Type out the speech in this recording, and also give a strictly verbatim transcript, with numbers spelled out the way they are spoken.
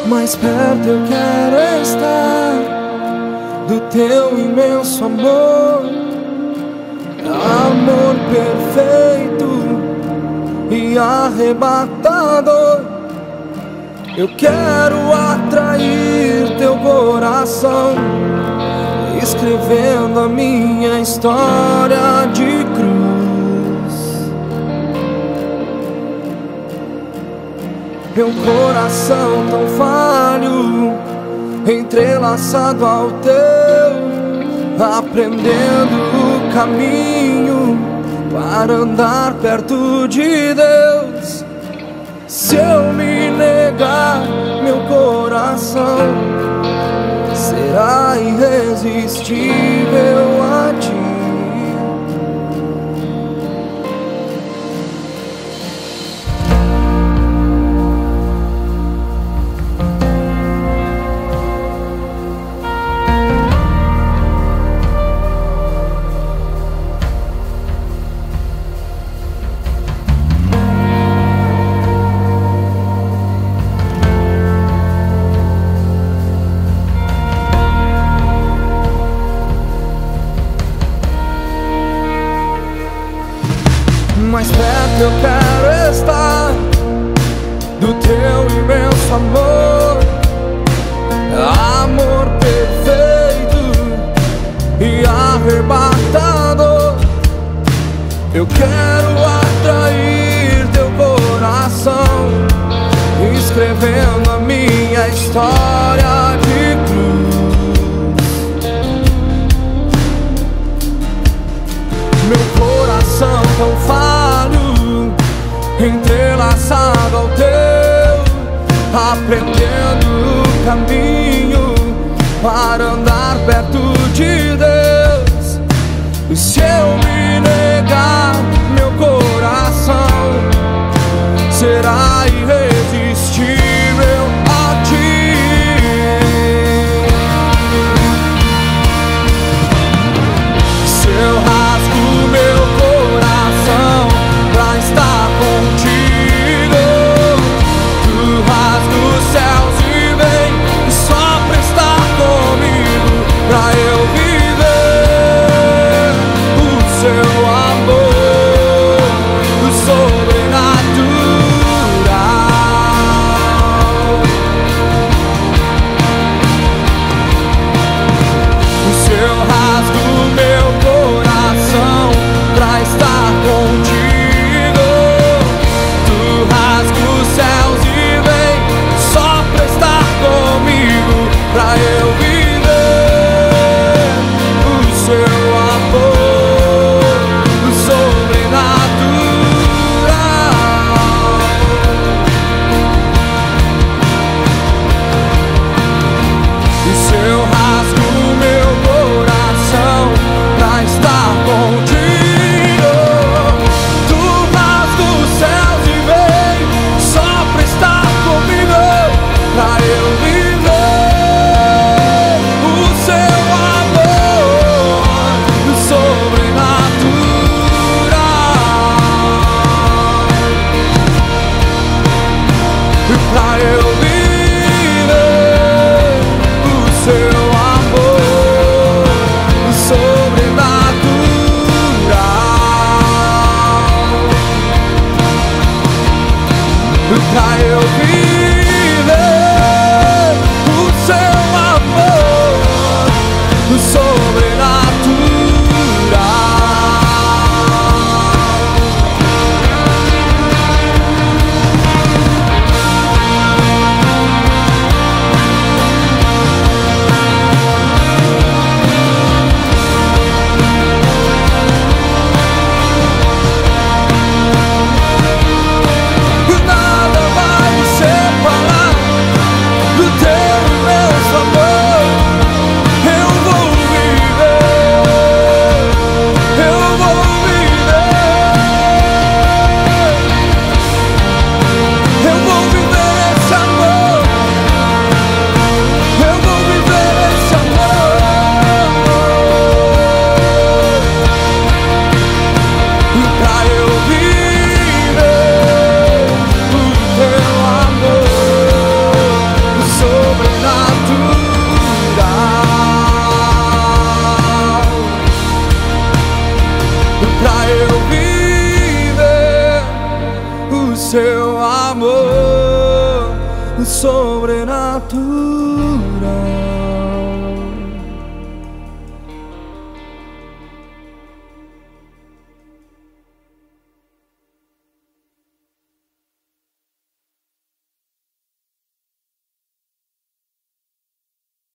Mais perto eu quero estar do teu imenso amor, amor perfeito e arrebatador. Eu quero atrair teu coração, escrevendo a minha história de cruz. Meu coração tão falho, entrelaçado ao teu, aprendendo o caminho para andar perto de Deus. Se eu me negar, meu coração será irresistível a ti. Mais perto eu quero estar do teu imenso amor, amor perfeito e arrebatador. Eu quero atrair teu coração, escrevendo a minha história de cruz. Meu coração tão falho, entrelaçado ao teu, aprendendo o caminho para andar perto de Deus. E se eu me negar, meu coração será irresistível a ti. Se eu rasgo meu coração pra estar contigo, tu rasga os céus e vem só pra estar comigo, pra eu viver o seu amor, o sobrenatural. Se eu rasgo meu coração pra estar contigo, tu rasga os céus e vem só pra estar comigo, pra eu viver o seu amor, o sobrenatural. E se eu rasgo meu coração pra estar contigo, tu rasga os céus e vem só pra estar comigo, pra eu viver o seu amor, o sobrenatural. E pra eu viver o seu amor, o sobrenatural. E pra eu viver o seu amor, o sobrenatural. o sobrenatural.